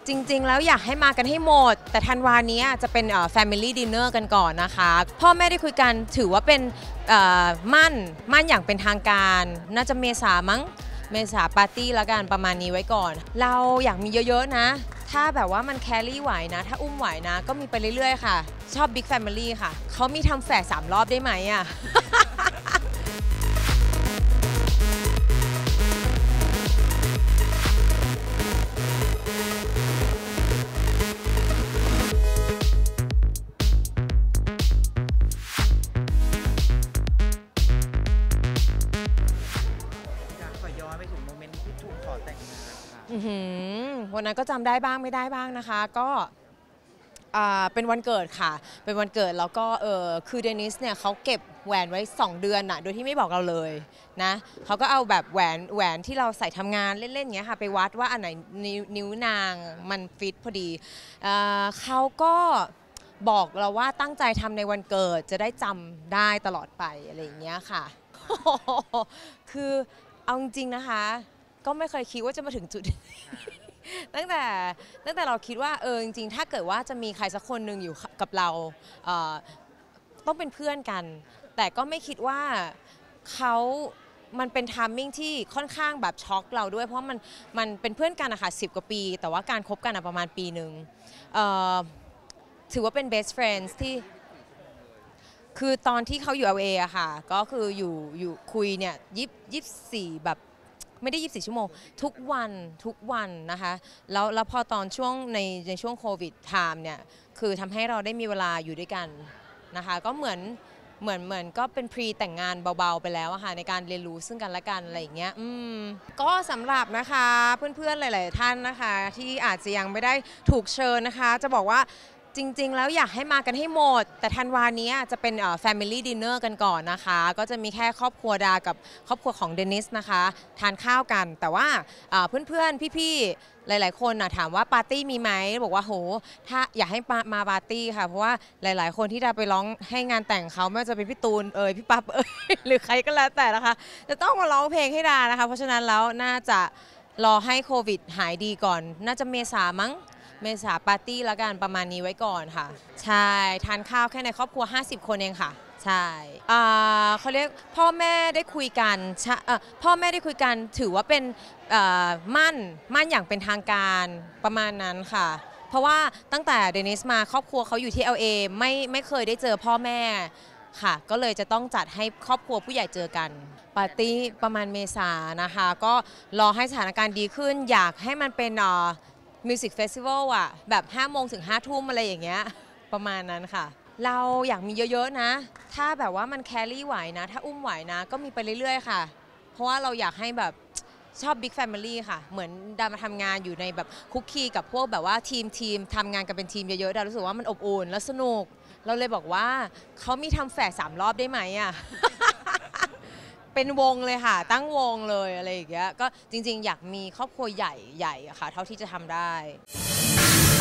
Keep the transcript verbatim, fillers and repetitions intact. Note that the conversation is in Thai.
จริงๆแล้วอยากให้มากันให้หมดแต่ธันวานี้จะเป็น Family Dinner กันก่อนนะคะพ่อแม่ได้คุยกันถือว่าเป็นมั่นมั่นอย่างเป็นทางการน่าจะเมษามั้งเมษาปาร์ตี้แล้วกันประมาณนี้ไว้ก่อนเราอยากมีเยอะๆนะถ้าแบบว่ามันแครี่ไหวนะถ้าอุ้มไหวนะก็มีไปเรื่อยๆค่ะชอบ Big Family ค่ะเขามีทำแฝดสามรอบได้ไหมอ่ะวันนั้นก็จำได้บ้างไม่ได้บ้างนะคะก็เป็นวันเกิดค่ะเป็นวันเกิดแล้วก็เออคือเดนิสเนี่ยเขาเก็บแหวนไว้สองเดือนน่ะโดยที่ไม่บอกเราเลยนะเขาก็เอาแบบแหวนแหวนที่เราใส่ทำงานเล่นๆอย่างเงี้ยค่ะไปวัดว่าอันไหนนิ้วนางมันฟิตพอดีเขาก็บอกเราว่าตั้งใจทำในวันเกิดจะได้จำได้ตลอดไปอะไรอย่างเงี้ยค่ะคือเอาจริงๆนะคะก็ไม่เคยคิดว่าจะมาถึงจุด ตั้งแต่ตั้งแต่เราคิดว่าเออจริงๆถ้าเกิดว่าจะมีใครสักคนหนึ่งอยู่กับเราเอ่อต้องเป็นเพื่อนกันแต่ก็ไม่คิดว่าเขามันเป็นไทมิ่งที่ค่อนข้างแบบช็อกเราด้วยเพราะมันมันเป็นเพื่อนกันอะค่ะสิบกว่าปีแต่ว่าการคบกันอะประมาณปีหนึ่งถือว่าเป็น best friends ที่คือตอนที่เขาอยู่ แอล เอ อะค่ะก็คืออยู่อยู่คุยเนี่ยยี่สิบสี่แบบไม่ได้ยี่สิบสี่ชั่วโมงทุกวันทุกวันนะคะแล้วแล้วพอตอนช่วงในในช่วงโควิดไทม์เนี่ยคือทำให้เราได้มีเวลาอยู่ด้วยกันนะคะก็เหมือนเหมือนเหมือนก็เป็นพรีแต่งงานเบาๆไปแล้วอะค่ะในการเรียนรู้ซึ่งกันและกันอะไรอย่างเงี้ยอืมก็สำหรับนะคะเพื่อนๆหลายๆท่านนะคะที่อาจจะยังไม่ได้ถูกเชิญนะคะจะบอกว่าจริงๆแล้วอยากให้มากันให้หมดแต่ธันวานี้จะเป็น Family Dinner กันก่อนนะคะก็จะมีแค่ครอบครัวดากับครอบครัวของเดนิสนะคะทานข้าวกันแต่ว่าเพื่อนๆพี่ๆหลายๆคนถามว่าปาร์ตี้มีไหมบอกว่าโหถ้าอยากให้มามาปาร์ตี้ค่ะเพราะว่าหลายๆคนที่ดาไปร้องให้งานแต่งเขาไม่ว่าจะเป็นพี่ตูนเอ่ยพี่ปั๊บเอ่ยหรือใครก็แล้วแต่นะคะจะต้องมาร้องเพลงให้ดานะคะเพราะฉะนั้นแล้วน่าจะรอให้โควิดหายดีก่อนน่าจะเมษามั้งเมษาปาร์ตี้แล้วกันประมาณนี้ไว้ก่อนค่ะใช่ทานข้าวแค่ในครอบครัวห้าสิบคนเองค่ะใช่เขาเรียกพ่อแม่ได้คุยกันพ่อแม่ได้คุยกันถือว่าเป็นมั่นมั่นอย่างเป็นทางการประมาณนั้นค่ะเพราะว่าตั้งแต่เดนิสมาครอบครัวเขาอยู่ที่ แอล เอ ไม่ไม่เคยได้เจอพ่อแม่ค่ะก็เลยจะต้องจัดให้ครอบครัวผู้ใหญ่เจอกันปาร์ตี้ประมาณเมษานะคะก็รอให้สถานการณ์ดีขึ้นอยากให้มันเป็นมิวสิกเฟสติวัลอ่ะแบบห้าโมงถึงห้าทุ่มอะไรอย่างเงี้ยประมาณนั้นค่ะเราอยากมีเยอะๆนะถ้าแบบว่ามันแครี่ไหวนะถ้าอุ้มไหวนะก็มีไปเรื่อยๆค่ะเพราะว่าเราอยากให้แบบชอบ Big Family ค่ะเหมือนดามาทำงานอยู่ในแบบคุกคีกับพวกแบบว่าทีมทีมทำงานกันเป็นทีมเยอะๆดารู้สึกว่ามันอบอุ่นและสนุกเราเลยบอกว่าเขามีทำแฝดสามรอบได้ไหมอ่ะ เป็นวงเลยค่ะตั้งวงเลยอะไรอย่างเงี้ยก็จริงๆอยากมีครอบครัวใหญ่ๆอะค่ะเท่าที่จะทำได้